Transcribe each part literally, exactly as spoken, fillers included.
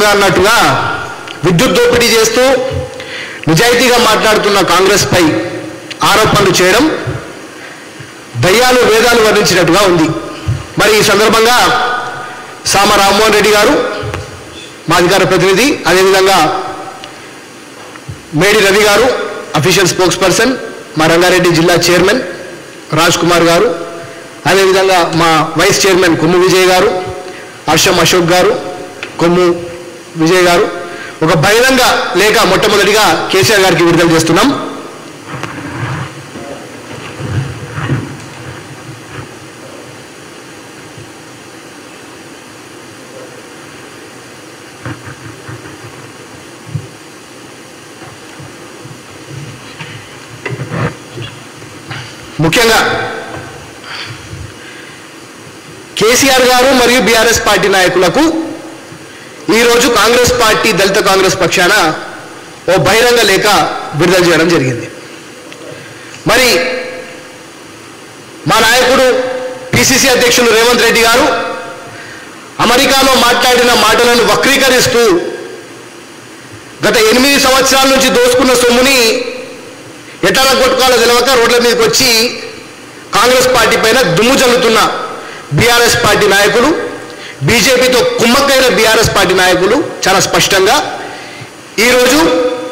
అన్నట్టుగా విద్యుత్ దోపిడీ చేస్తూ నిజాయితీగా మాట్లాడుతున్న కాంగ్రెస్పై ఆరోపణలు చేయడం దయ్యాలు వేదాలు వర్ణించినట్టుగా ఉంది. మరి ఈ సందర్భంగా సామ రామ్మోహన్ రెడ్డి గారు మా అధికార ప్రతినిధి, అదేవిధంగా మేడి రవి గారు అఫీషియల్ స్పోక్స్ పర్సన్, మా రంగారెడ్డి జిల్లా చైర్మన్ రాజ్ కుమార్ గారు, అదేవిధంగా మా వైస్ చైర్మన్ కొమ్ము విజయ్ గారు, హర్షం అశోక్ గారు, కొమ్ము విజయ్ గారు ఒక బహిరంగ లేఖ మొట్టమొదటిగా కేసీఆర్ గారికి విడుదల చేస్తున్నాం. ముఖ్యంగా కేసీఆర్ గారు మరియు బీఆర్ఎస్ పార్టీ నాయకులకు ఈరోజు కాంగ్రెస్ పార్టీ దళిత కాంగ్రెస్ పక్షాన ఓ బహిరంగ లేఖ విడుదల చేయడం జరిగింది. మరి మా నాయకుడు పిసిసి అధ్యక్షులు రేవంత్ రెడ్డి గారు అమెరికాలో మాట్లాడిన మాటలను వక్రీకరిస్తూ గత ఎనిమిది సంవత్సరాల నుంచి దోసుకున్న సొమ్ముని ఎట్లా కొట్టుకోవాలో తెలియక రోడ్ల మీదకి వచ్చి కాంగ్రెస్ పార్టీ పైన దుమ్ము చల్లుతున్న బీఆర్ఎస్ పార్టీ నాయకులు, బీజేపీతో కుమ్మక్కైన బీఆర్ఎస్ పార్టీ నాయకులు చాలా స్పష్టంగా ఈరోజు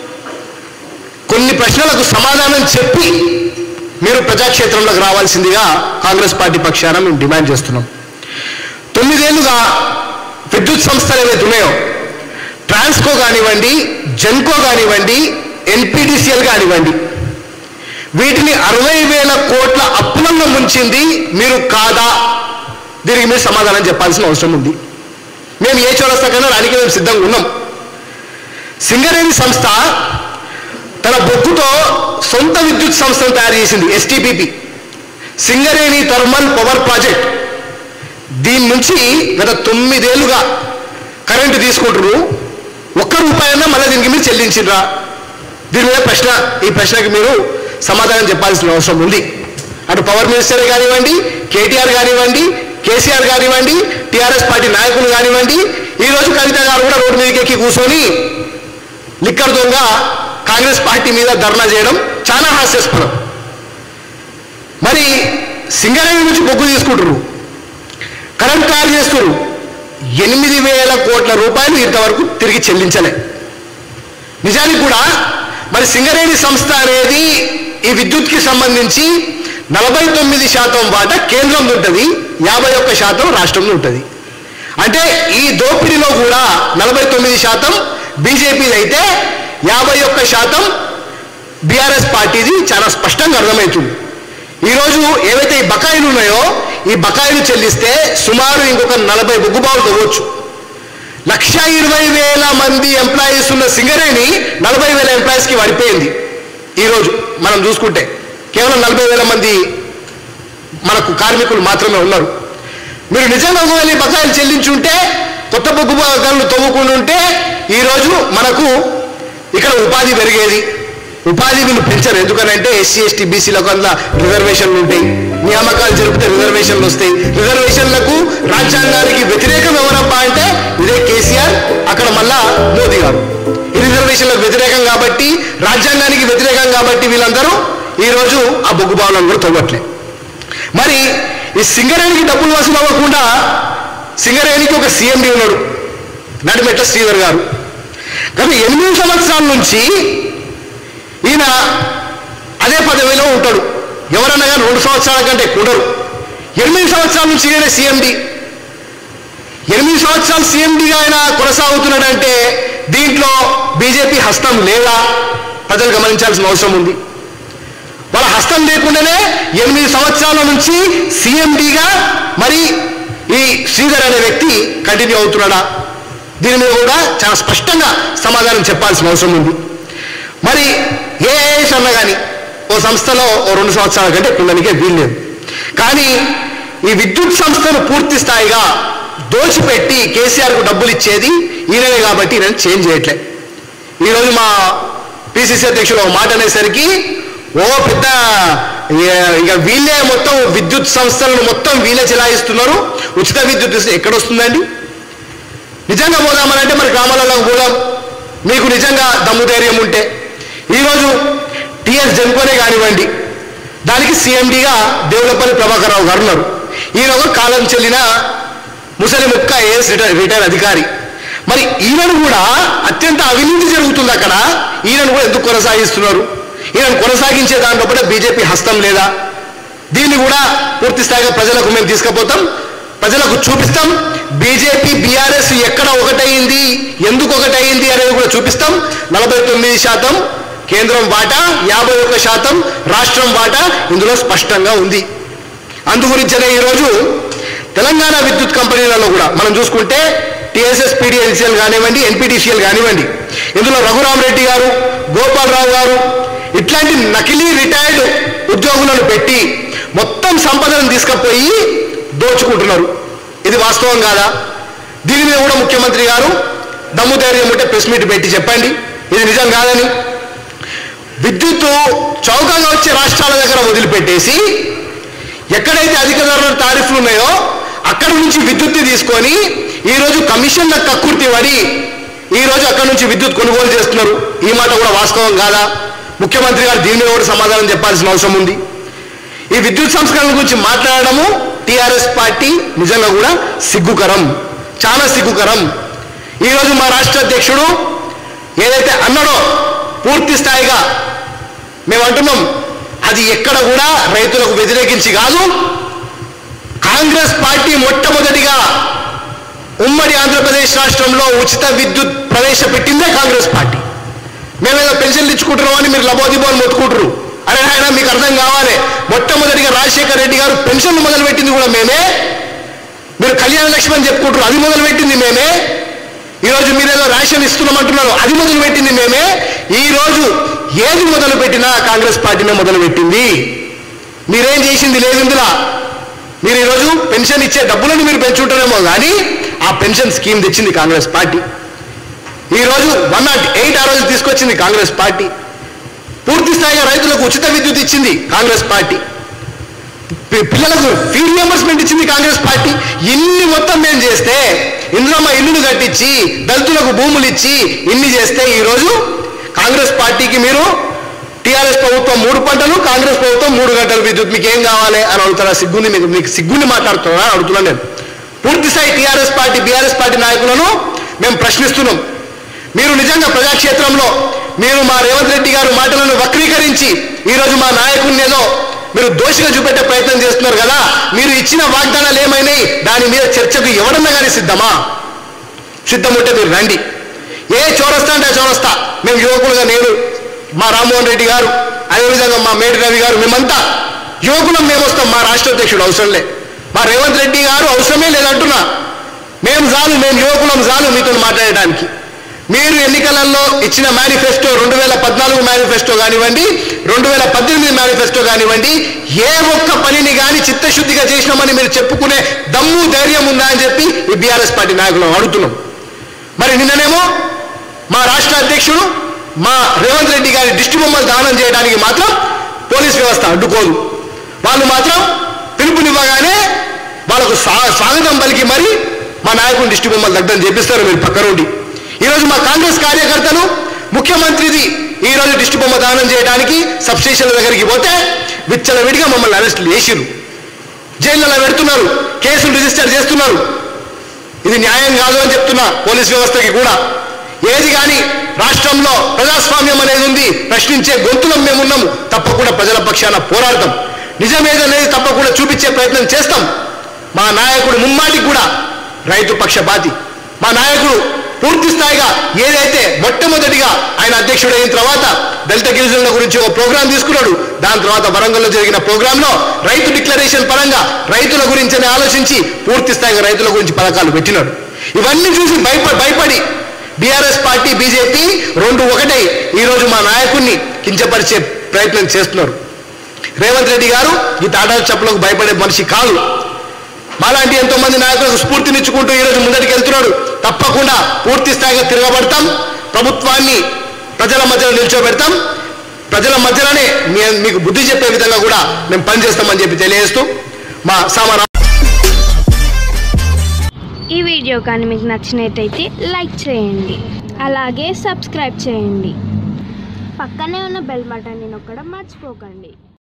కొన్ని ప్రశ్నలకు సమాధానం చెప్పి మీరు ప్రజాక్షేత్రంలోకి రావాల్సిందిగా కాంగ్రెస్ పార్టీ పక్షాన మేము డిమాండ్ చేస్తున్నాం. తొమ్మిదేళ్లుగా విద్యుత్ సంస్థలు ఏవైతే ఉన్నాయో ట్రాన్స్కో కానివ్వండి, జెన్కో కానివ్వండి, ఎన్పిడిసిఎల్ కానివ్వండి, వీటిని అరవై వేల కోట్ల అప్పులలో ముంచింది మీరు కాదా? దీనికి మీరు సమాధానం చెప్పాల్సిన అవసరం ఉంది. మేము ఏ చౌరస్తాకైనా రానికి మేము సిద్ధంగా ఉన్నాం. సింగరేణి సంస్థ తన బొగ్గుతో సొంత విద్యుత్ సంస్థను తయారు చేసింది, STPP Singareni thermal power project. దీని నుంచి గత తొమ్మిదేళ్లుగా కరెంటు తీసుకుంటారు, ఒక్క రూపాయన్నా మళ్ళీ దీనికి మీరు చెల్లించిర్రా? దీని మీద ప్రశ్న, ఈ ప్రశ్నకి మీరు సమాధానం చెప్పాల్సిన అవసరం ఉంది. అటు పవర్ మినిస్టర్ కానివ్వండి, కేటీఆర్ కానివ్వండి, కేసీఆర్ కానివ్వండి, టీఆర్ఎస్ పార్టీ నాయకులు కానివ్వండి, ఈరోజు కవిత గారు కూడా రోడ్డు మీదకి ఎక్కి కూర్చొని లిక్కర్ దొంగ కాంగ్రెస్ పార్టీ మీద ధర్నా చేయడం చాలా హాస్యాస్పదం. మరి సింగరేణి నుంచి బొగ్గు తీసుకుంటారు, కరెంట్ తయారు చేస్తారు, ఎనిమిది వేల కోట్ల రూపాయలు ఇంతవరకు తిరిగి చెల్లించలే. నిజానికి కూడా మరి సింగరేణి సంస్థ అనేది ఈ విద్యుత్కి సంబంధించి నలభై తొమ్మిది శాతం వాటా కేంద్రంలో ఉంటుంది, యాభై ఒక్క శాతం రాష్ట్రంలో ఉంటుంది. అంటే ఈ దోపిడీలో కూడా నలభై తొమ్మిది శాతం బీజేపీది అయితే యాభై ఒక్క శాతం బీఆర్ఎస్ పార్టీది చాలా స్పష్టంగా అర్థమవుతుంది. ఈరోజు ఏవైతే ఈ బకాయిలు ఉన్నాయో ఈ బకాయిలు చెల్లిస్తే సుమారు ఇంకొక నలభై బొగ్గుబావులు తవ్వచ్చు. లక్ష ఇరవై వేల మంది ఎంప్లాయీస్ ఉన్న సింగరేణి నలభై వేల ఎంప్లాయీస్కి పడిపోయింది. ఈరోజు మనం చూసుకుంటే కేవలం నలభై వేల మంది మనకు కార్మికులు మాత్రమే ఉన్నారు. మీరు నిజంగా ఒకవేళ బకాయిలు చెల్లించుంటే, కొత్త బొగ్గు బకాయిలు తవ్వుకుని ఉంటే ఈరోజు మనకు ఇక్కడ ఉపాధి పెరిగేది. ఉపాధి వీళ్ళు పెంచరు, ఎందుకనంటే ఎస్సీ ఎస్టీ బీసీలకు అందులో రిజర్వేషన్లు ఉంటాయి, నియామకాలు జరిపితే రిజర్వేషన్లు వస్తాయి. రిజర్వేషన్లకు రాజ్యాంగానికి వ్యతిరేకం ఎవరబ్బా అంటే ఇదే కేసీఆర్, అక్కడ మళ్ళా మోదీ గారు. ఈ రిజర్వేషన్లకు వ్యతిరేకం కాబట్టి, రాజ్యాంగానికి వ్యతిరేకం కాబట్టి వీళ్ళందరూ ఈరోజు ఆ బొగ్గు బావులను కూడా తవ్వట్లే. మరి ఈ సింగరేణికి డబ్బులు వసూలు అవ్వకుండా సింగరేణికి ఒక సీఎండీ ఉన్నాడు, నడిమెట్ల శ్రీధర్ గారు. గత ఎనిమిది సంవత్సరాల నుంచి ఈయన అదే పదవిలో ఉంటాడు. ఎవరన్నా కానీ రెండు సంవత్సరాల కంటే ఉండరు. ఎనిమిది సంవత్సరాల నుంచి ఈయన సీఎండీ. ఎనిమిది సంవత్సరాలు సీఎండీగా ఆయన కొనసాగుతున్నాడంటే దీంట్లో బీజేపీ హస్తం లేదా ప్రజలు గమనించాల్సిన అవసరం ఉంది. వాళ్ళ హస్తం లేకుండానే ఎనిమిది సంవత్సరాల నుంచి సీఎండీగా మరి ఈ శ్రీధర్ అనే వ్యక్తి కంటిన్యూ అవుతున్నాడా? దీని మీద కూడా చాలా స్పష్టంగా సమాధానం చెప్పాల్సిన అవసరం ఉంది. మరి ఏఎస్ అన్న కానీ ఓ సంస్థలో ఓ రెండు సంవత్సరాల కంటే పిల్లలకే వీల్లేదు. కానీ ఈ విద్యుత్ సంస్థను పూర్తి స్థాయిగా దోచిపెట్టి కేసీఆర్కు డబ్బులు ఇచ్చేది ఈయననే కాబట్టి ఈయన చేంజ్ చేయట్లే. ఈరోజు మా పిసిసి అధ్యక్షులు ఒక మాట అనేసరికి ఓ పెద్ద ఇక వీళ్ళే మొత్తం విద్యుత్ సంస్థలను మొత్తం వీళ్ళే చెలాయిస్తున్నారు, ఉచిత విద్యుత్ ఎక్కడొస్తుందండి? నిజంగా పోదామనంటే మరి గ్రామాలలో పోదాం, మీకు నిజంగా దమ్ము ధైర్యం ఉంటే. ఈరోజు టిఎస్ జన్కోనే కానివ్వండి, దానికి సీఎండీగా దేవులపల్లి ప్రభాకర్ రావు గారు ఉన్నారు. ఈయన ఒక కాలం చెల్లిన ముసలి ముక్క ఏఎస్ రిటైర్ రిటైర్ అధికారి. మరి ఈయనను కూడా అత్యంత అవినీతి జరుగుతుంది అక్కడ, ఈయనను కూడా ఎందుకు కొనసాగిస్తున్నారు? ఈయనను కొనసాగించే దాంట్లో బీజేపీ హస్తం లేదా? దీన్ని కూడా పూర్తి స్థాయిగా ప్రజలకు మేము తీసుకుపోతాం, ప్రజలకు చూపిస్తాం. బీజేపీ బీఆర్ఎస్ ఎక్కడ ఒకటైంది, ఎందుకు ఒకటైంది అనేది కూడా చూపిస్తాం. నలభై తొమ్మిది శాతం కేంద్రం వాటా, యాభై ఒక్క శాతం రాష్ట్రం వాటా ఇందులో స్పష్టంగా ఉంది. అందుగురించనే ఈరోజు తెలంగాణ విద్యుత్ కంపెనీలలో కూడా మనం చూసుకుంటే టీఎస్ఎస్ పీడీఎన్సీఎల్ కానివ్వండి, ఎన్పీటీసీఎల్ కానివ్వండి, ఇందులో రఘురామరెడ్డి గారు, గోపాలరావు గారు ఇట్లాంటి నకిలీ రిటైర్డ్ ఉద్యోగులను పెట్టి మొత్తం సంపదను తీసుకుపోయి దోచుకుంటున్నారు. ఇది వాస్తవం కాదా? దీని మీద కూడా ముఖ్యమంత్రి గారు దమ్ము ధైర్యం ఉంటే ప్రెస్ మీట్ పెట్టి చెప్పండి ఇది నిజం కాదని. విద్యుత్తు చౌకగా వచ్చే రాష్ట్రాల దగ్గర వదిలిపెట్టేసి ఎక్కడైతే అధిక ధరల టారిఫ్లు ఉన్నాయో అక్కడి నుంచి విద్యుత్ని తీసుకొని ఈరోజు కమిషన్ల కక్కుర్తి పడి ఈరోజు అక్కడి నుంచి విద్యుత్ కొనుగోలు చేస్తున్నారు. ఈ మాట కూడా వాస్తవం కాదా? ముఖ్యమంత్రి గారు దీని మీద కూడా సమాధానం చెప్పాల్సిన అవసరం ఉంది. ఈ విద్యుత్ సంస్కరణ గురించి మాట్లాడడము టీఆర్ఎస్ పార్టీ నిజంగా కూడా సిగ్గుకరం, చాలా సిగ్గుకరం. ఈరోజు మా రాష్ట్ర అధ్యక్షుడు ఏదైతే అన్నాడో పూర్తి స్థాయిగా మేము అంటున్నాం, అది ఎక్కడ కూడా రైతులకు వ్యతిరేకించి కాదు. కాంగ్రెస్ పార్టీ మొట్టమొదటిగా ఉమ్మడి ఆంధ్రప్రదేశ్ రాష్ట్రంలో ఉచిత విద్యుత్ ప్రవేశపెట్టిందే కాంగ్రెస్ పార్టీ. మేమేదో పెన్షన్లు ఇచ్చుకుంటున్నామని మీరు లబోదిబోని మొత్తుకుంటారు. అరే ఆయన మీకు అర్థం కావాలి, మొట్టమొదటిగా రాజశేఖర్ రెడ్డి గారు పెన్షన్లు మొదలుపెట్టింది కూడా మేమే. మీరు కళ్యాణ లక్ష్మి అని చెప్పుకుంటారు, అది మొదలుపెట్టింది మేమే. ఈరోజు మీరేదో రేషన్ ఇస్తున్నామంటున్నారు, అది మొదలుపెట్టింది మేమే. ఈరోజు ఏది మొదలుపెట్టినా కాంగ్రెస్ పార్టీనే మొదలుపెట్టింది. మీరేం చేసింది లేదు ఇందులో. మీరు ఈరోజు పెన్షన్ ఇచ్చే డబ్బులను మీరు పెంచుంటారేమో కానీ ఆ పెన్షన్ స్కీమ్ తెచ్చింది కాంగ్రెస్ పార్టీ. ఈరోజు వన్ నాట్ ఎయిట్ ఆ రోజు తీసుకొచ్చింది కాంగ్రెస్ పార్టీ. పూర్తి స్థాయిగా రైతులకు ఉచిత విద్యుత్ ఇచ్చింది కాంగ్రెస్ పార్టీ. పిల్లలకు ఫీ రియంబర్స్మెంట్ ఇచ్చింది కాంగ్రెస్ పార్టీ. ఇన్ని మొత్తం మేము చేస్తే, ఇందులో మా ఇల్లును కట్టించి దళితులకు భూములు ఇచ్చి ఇన్ని చేస్తే ఈరోజు కాంగ్రెస్ పార్టీకి మీరు టీఆర్ఎస్ ప్రభుత్వం మూడు పంటలు, కాంగ్రెస్ ప్రభుత్వం మూడు గంటలు విద్యుత్, మీకు ఏం కావాలి అని అడుగుతారా? సిగ్గుని మీకు మీకు సిగ్గుని మాట్లాడుతున్నా అడుగుతున్నాను నేను. పూర్తి స్థాయి టీఆర్ఎస్ పార్టీ బీఆర్ఎస్ పార్టీ నాయకులను మేము ప్రశ్నిస్తున్నాం. మీరు నిజంగా ప్రజాక్షేత్రంలో మీరు మా రేవంత్ రెడ్డి గారు మాటలను వక్రీకరించి ఈరోజు మా నాయకుడిని ఏదో మీరు దోషిగా చూపెట్టే ప్రయత్నం చేస్తున్నారు కదా. మీరు ఇచ్చిన వాగ్దానాలు ఏమైనాయి? దాని మీద చర్చకు ఎవరన్నా కానీ సిద్ధమా? సిద్ధం ఉంటే మీరు రండి. ఏ చౌరస్తా అంటే చౌరస్తా మేము యువకులుగా, నేను, మా రామ్మోహన్ రెడ్డి గారు, అదేవిధంగా మా మేడి రవి గారు, మేమంతా యువకులం, మేము వస్తాం. మా రాష్ట్ర అధ్యక్షుడు అవసరం లే, మా రేవంత్ రెడ్డి గారు అవసరమే లేదంటున్నా. మేము చాలు, మేము యువకులం చాలు మీతో మాట్లాడడానికి. మీరు ఎన్నికలలో ఇచ్చిన మేనిఫెస్టో, రెండు వేల పద్నాలుగు మేనిఫెస్టో కానివ్వండి, రెండు వేల పద్దెనిమిది మేనిఫెస్టో కానివ్వండి, ఏ ఒక్క పనిని కానీ చిత్తశుద్ధిగా చేసినామని మీరు చెప్పుకునే దమ్ము ధైర్యం ఉందా అని చెప్పి ఈ బీఆర్ఎస్ పార్టీ నాయకులను అడుగుతున్నాం. మరి నిన్ననేమో మా రాష్ట్ర అధ్యక్షుడు మా రేవంత్ రెడ్డి గారి దిష్టి బొమ్మలు దానం చేయడానికి మాత్రం పోలీస్ వ్యవస్థ అడ్డుకోదు. వాళ్ళు మాత్రం పిలుపునివ్వగానే వాళ్ళకు స్వాగతం పలికి మరి మా నాయకుని దిష్టి బొమ్మలు దగ్ధం చేపిస్తారు మీరు పక్కనుండి. ఈరోజు మా కాంగ్రెస్ కార్యకర్తలు ముఖ్యమంత్రిది ఈరోజు దిష్టి బొమ్మ దానం చేయడానికి సబ్స్టేషన్ల దగ్గరికి పోతే విచ్చలవిడిగా మమ్మల్ని అరెస్టులు చేసిరు, జైళ్ళలో పెడుతున్నారు, కేసులు రిజిస్టర్ చేస్తున్నారు. ఇది న్యాయం కాదు అని చెప్తున్నా పోలీస్ వ్యవస్థకి కూడా. ఏది కానీ రాష్ట్రంలో ప్రజాస్వామ్యం అనేది ఉంది, ప్రశ్నించే గొంతులం మేమున్నాము, తప్పకుండా ప్రజల పక్షాన పోరాడతాం. నిజమేదనేది తప్పకుండా చూపించే ప్రయత్నం చేస్తాం. మా నాయకుడు ముమ్మాటికి కూడా రైతు పక్షపాతి. మా నాయకుడు పూర్తి స్థాయిగా ఏదైతే మొట్టమొదటిగా ఆయన అధ్యక్షుడైన తర్వాత దళిత గిరిజనుల గురించి ఒక ప్రోగ్రాం తీసుకున్నాడు. దాని తర్వాత వరంగల్లో జరిగిన ప్రోగ్రాంలో రైతు డిక్లరేషన్ పరంగా రైతుల గురించి ఆలోచించి పూర్తి స్థాయిగా రైతుల గురించి పథకాలు పెట్టినాడు. ఇవన్నీ చూసి భయప భయపడి బీఆర్ఎస్ పార్టీ బీజేపీ రెండు ఒకటై ఈరోజు మా నాయకుడిని కించపరిచే ప్రయత్నం చేస్తున్నారు. రేవంత్ రెడ్డి గారు ఈ తాటాల చెప్పులకు భయపడే మనిషి కాదు. మాలాంటి ఎంతో మంది నాయకులకు స్ఫూర్తినిచ్చుకుంటూ ఈరోజు ముందరికి వెళ్తున్నాడు. తప్పకుండా పూర్తి స్థాయిగా తిరగబడతాం, ప్రభుత్వాన్ని ప్రజల మధ్యలో నిల్చోబెడతాం, ప్రజల మధ్యలోనే మీకు బుద్ధి చెప్పే విధంగా కూడా మేము పనిచేస్తామని చెప్పి తెలియజేస్తూ మా సామాన్ ఈ వీడియో కానీ మీకు నచ్చినట్టయితే లైక్ చేయండి, అలాగే సబ్స్క్రైబ్ చేయండి. పక్కనే ఉన్న బెల్ బటన్ని నొక్కడం మర్చిపోకండి.